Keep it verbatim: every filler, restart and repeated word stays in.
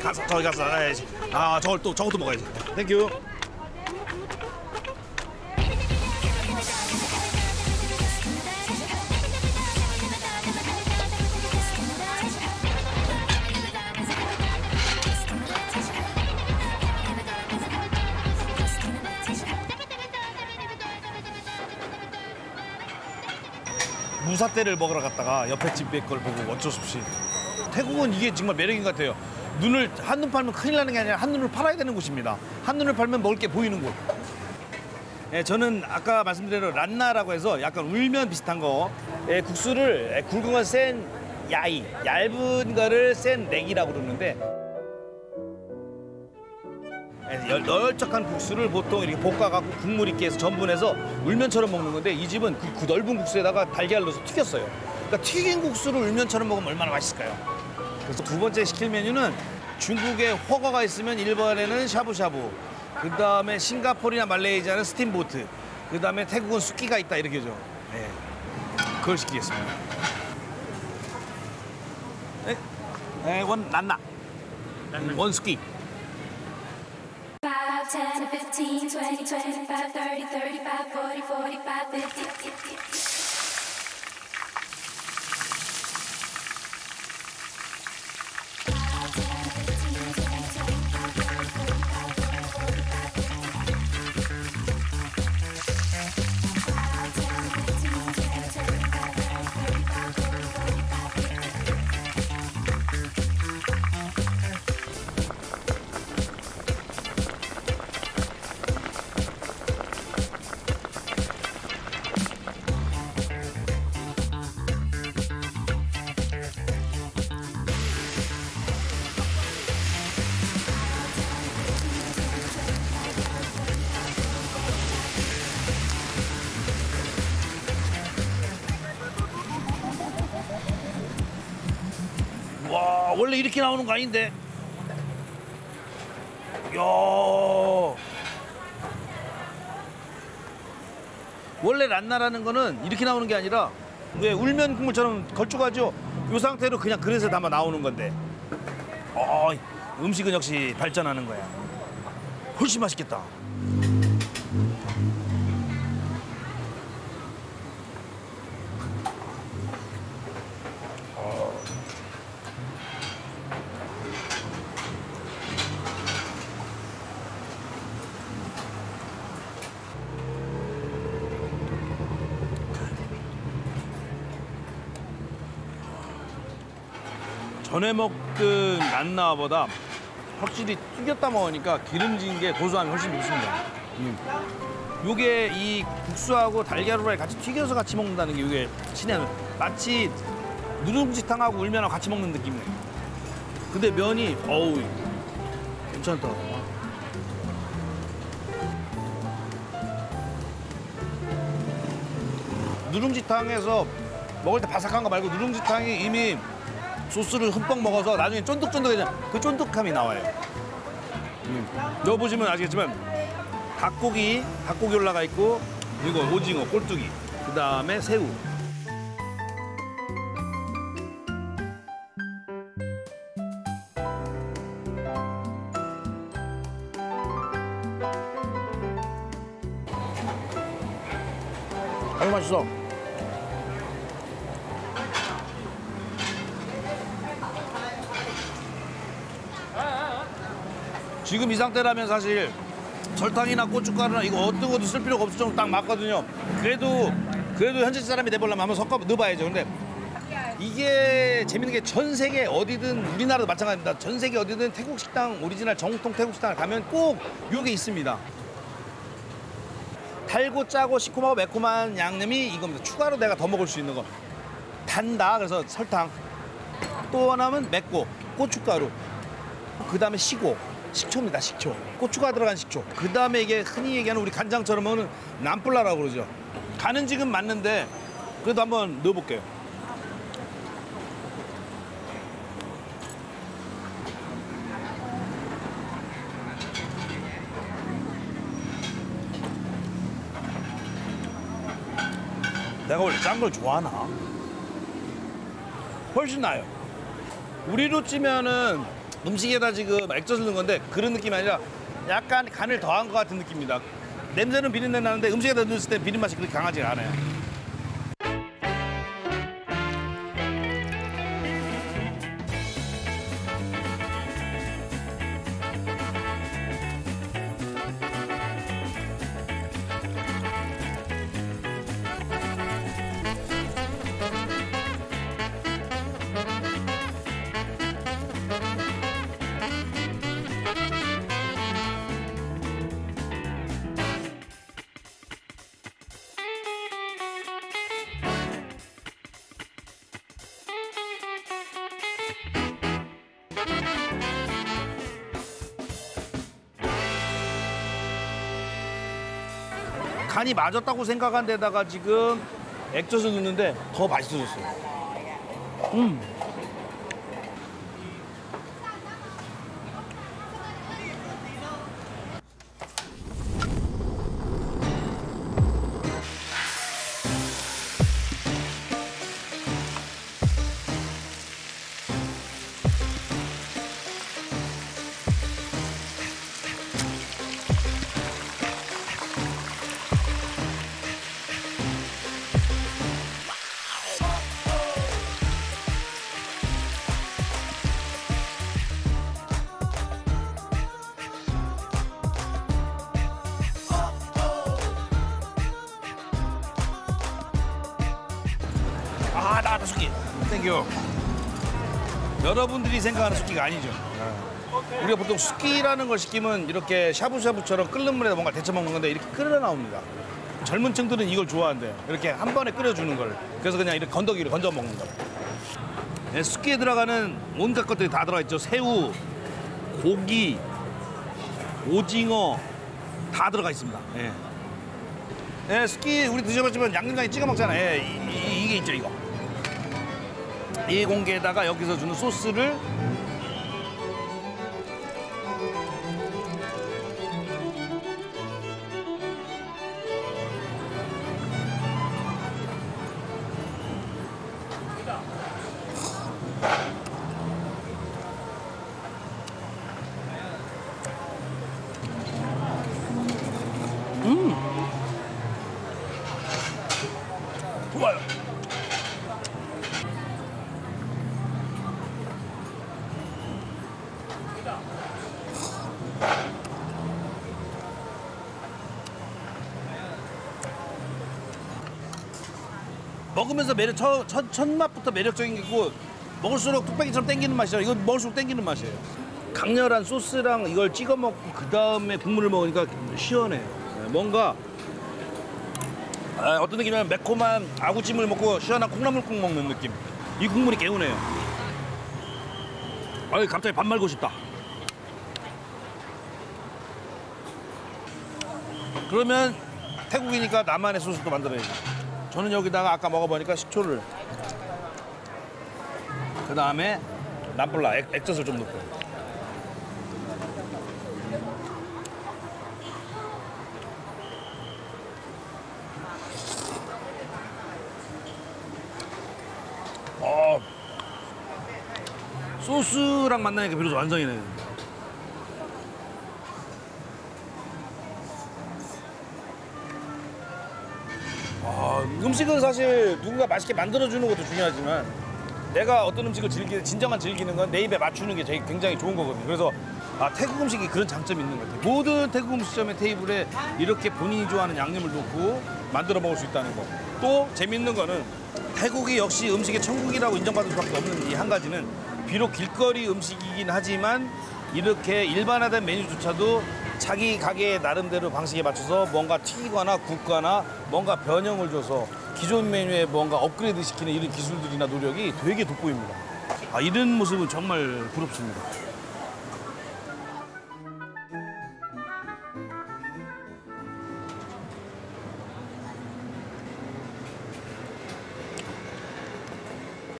가서 저기 가서 알아야지. 아 저걸 또 저것도 먹어야지. 땡큐. 무사떼를 먹으러 갔다가 옆에 집에 걸 보고 어쩔 수 없이. 태국은 이게 정말 매력인 것 같아요. 눈을 한눈 팔면 큰일 나는 게 아니라 한눈을 팔아야 되는 곳입니다. 한눈을 팔면 먹을 게 보이는 곳. 예, 저는 아까 말씀드린 대로 란나라고 해서 약간 울면 비슷한 거. 예, 국수를 굵은 건 센 야이, 얇은 거를 센 넥이라고 그러는데 예, 널쩍한 국수를 보통 이렇게 볶아갖고 국물 있게 해서 전분해서 울면처럼 먹는 건데 이 집은 그, 그 넓은 국수에다가 달걀 넣어서 튀겼어요. 그러니까 튀긴 국수를 울면처럼 먹으면 얼마나 맛있을까요? 그래서 두 번째 시킬 메뉴는 중국에 허거가 있으면 일본에는 샤브샤브, 그 다음에 싱가포르나 말레이시아는 스팀보트, 그 다음에 태국은 수끼가 있다 이렇게죠. 네. 그걸 시키겠습니다. 네, 네, 원 란나, 원 수끼. five, ten, fifteen, twenty, twenty-five, thirty, thirty-five, forty, forty-five, fifty. 와, 원래 이렇게 나오는 거 아닌데. 이야. 원래 란나라는 거는 이렇게 나오는 게 아니라 왜 울면 국물처럼 걸쭉하죠? 이 상태로 그냥 그릇에 담아 나오는 건데. 어, 음식은 역시 발전하는 거야. 훨씬 맛있겠다. 전에 먹던 란나보다 확실히 튀겼다 먹으니까 기름진 게 고소함이 훨씬 좋습니다. 음. 요게 이 국수하고 달걀 후라이 같이 튀겨서 같이 먹는다는 게 이게 신의 마치 누룽지탕하고 울면하고 같이 먹는 느낌이에요. 근데 면이 어우 괜찮다. 누룽지탕에서 먹을 때 바삭한 거 말고 누룽지탕이 이미 소스를 흠뻑 먹어서 나중에 쫀득쫀득해져. 그 쫀득함이 나와요. 음. 여기 보시면 아시겠지만 닭고기, 닭고기 올라가 있고 그리고 오징어, 꼴뚜기, 그 다음에 새우. 아주 맛있어. 지금 이 상태라면 사실 설탕이나 고춧가루나 이거 어떤 것도 쓸 필요가 없을 정도로 딱 맞거든요. 그래도 그래도 현지 사람이 돼보려면 한번 섞어 넣어봐야죠. 근데 이게 재밌는 게 전 세계 어디든 우리나라도 마찬가지입니다. 전 세계 어디든 태국 식당 오리지널 정통 태국 식당을 가면 꼭 이게 있습니다. 달고 짜고 시큼하고 매콤한 양념이 이겁니다. 추가로 내가 더 먹을 수 있는 거. 단다 그래서 설탕. 또 하나는 맵고 고춧가루. 그 다음에 시고. 식초입니다, 식초. 고추가 들어간 식초. 그 다음에 이게 흔히 얘기하는 우리 간장처럼 먹는 남플라라고 그러죠. 간은 지금 맞는데 그래도 한번 넣어볼게요. 내가 원래 짠 걸 좋아하나? 훨씬 나아요. 우리로 치면은 음식에다 지금 액젓을 넣은 건데 그런 느낌이 아니라 약간 간을 더한 것 같은 느낌입니다. 냄새는 비린내 나는데 음식에다 넣었을 때 비린 맛이 그렇게 강하지 않아요. 간이 맞았다고 생각한 데다가 지금 액젓을 넣는데 더 맛있어졌어요. 음. 아, 나왔다, 숙기. 땡큐. 여러분들이 생각하는 숙기가 아니죠. 우리가 보통 숙기라는 걸 시키면 이렇게 샤브샤브처럼 끓는 물에다 뭔가 데쳐 먹는 건데 이렇게 끓여 나옵니다. 젊은 층들은 이걸 좋아한대요. 이렇게 한 번에 끓여주는 걸. 그래서 그냥 이렇게 건더기로 건져 먹는 거. 네, 숙기에 들어가는 온갖 것들이 다 들어가 있죠. 새우, 고기, 오징어 다 들어가 있습니다. 예. 예, 숙기 우리 드셔봤지만 양념장에 찍어 먹잖아요. 예, 이, 이, 이게 있죠, 이거. 이 공기에다가 여기서 주는 소스를 음 좋아요. 먹으면서 매력 첫, 첫, 첫 맛부터 매력적인 게 있고 먹을수록 뚝배기처럼 땡기는 맛이죠. 이건 먹을수록 땡기는 맛이에요. 강렬한 소스랑 이걸 찍어 먹고 그 다음에 국물을 먹으니까 시원해요. 네, 뭔가 아, 어떤 느낌이냐면 매콤한 아구찜을 먹고 시원한 콩나물국 먹는 느낌. 이 국물이 개운해요. 아유, 갑자기 밥 말고 싶다. 그러면 태국이니까 나만의 소스도 만들어야지. 저는 여기다가 아까 먹어보니까 식초를, 그 다음에 남볼라 액, 액젓을 좀 넣고. 어, 소스랑 만나니까 비로소 완성이네. 아, 음식은 사실 누군가 맛있게 만들어주는 것도 중요하지만 내가 어떤 음식을 즐기, 진정한 즐기는 건 내 입에 맞추는 게 되게 굉장히 좋은 거거든요. 그래서 아, 태국 음식이 그런 장점이 있는 것 같아요. 모든 태국 음식점의 테이블에 이렇게 본인이 좋아하는 양념을 놓고 만들어 먹을 수 있다는 거. 또 재밌는 거는 태국이 역시 음식의 천국이라고 인정받을 수밖에 없는 이 한 가지는 비록 길거리 음식이긴 하지만 이렇게 일반화된 메뉴조차도 자기 가게의 나름대로 방식에 맞춰서 뭔가 튀기거나 굽거나 뭔가 변형을 줘서 기존 메뉴에 뭔가 업그레이드 시키는 이런 기술들이나 노력이 되게 돋보입니다. 아, 이런 모습은 정말 부럽습니다.